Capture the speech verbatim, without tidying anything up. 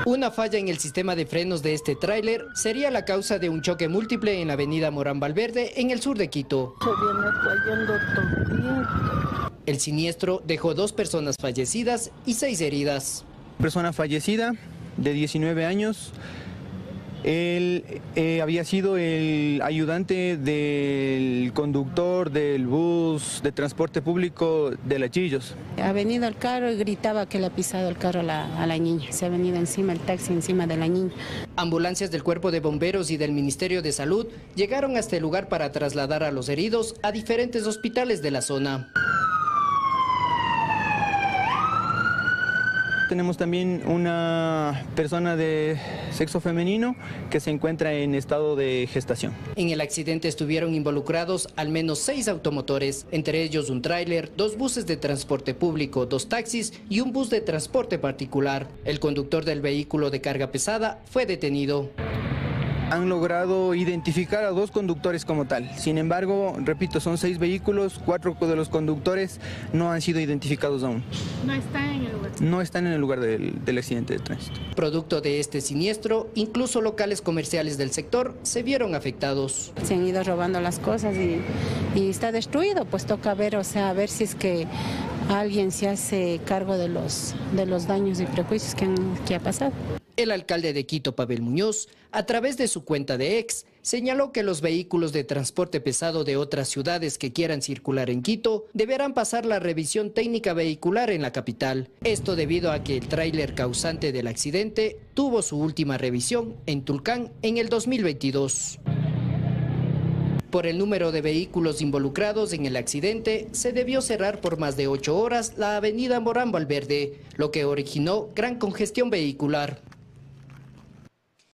Una falla en el sistema de frenos de este tráiler sería la causa de un choque múltiple en la avenida Morán Valverde, en el sur de Quito. Se viene cayendo todo. El siniestro dejó dos personas fallecidas y seis heridas. Persona fallecida de diecinueve años. Él eh, había sido el ayudante del conductor del bus de transporte público de Lachillos. Ha venido el carro y gritaba que le ha pisado el carro a la, a la niña. Se ha venido encima el taxi, encima de la niña. Ambulancias del Cuerpo de Bomberos y del Ministerio de Salud llegaron a este lugar para trasladar a los heridos a diferentes hospitales de la zona. Tenemos también una persona de sexo femenino que se encuentra en estado de gestación. En el accidente estuvieron involucrados al menos seis automotores, entre ellos un tráiler, dos buses de transporte público, dos taxis y un bus de transporte particular. El conductor del vehículo de carga pesada fue detenido. Han logrado identificar a dos conductores como tal. Sin embargo, repito, son seis vehículos, cuatro de los conductores no han sido identificados aún. No están en el lugar. No están en el lugar del, del accidente de tránsito. Producto de este siniestro, incluso locales comerciales del sector se vieron afectados. Se han ido robando las cosas y, y está destruido, pues toca ver, o sea, a ver si es que alguien se hace cargo de los, de los daños y prejuicios que, han, que ha pasado. El alcalde de Quito, Pavel Muñoz, a través de su cuenta de X, señaló que los vehículos de transporte pesado de otras ciudades que quieran circular en Quito deberán pasar la revisión técnica vehicular en la capital. Esto debido a que el tráiler causante del accidente tuvo su última revisión en Tulcán en el dos mil veintidós. Por el número de vehículos involucrados en el accidente, se debió cerrar por más de ocho horas la avenida Morán Valverde, lo que originó gran congestión vehicular.